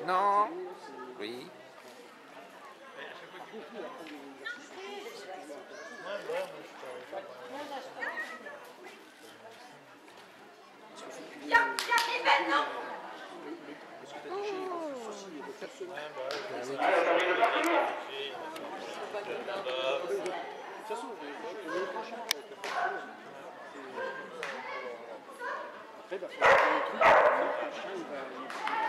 Non. Oui. J'arrive maintenant. Après, il va falloir le truc, le prochain, il va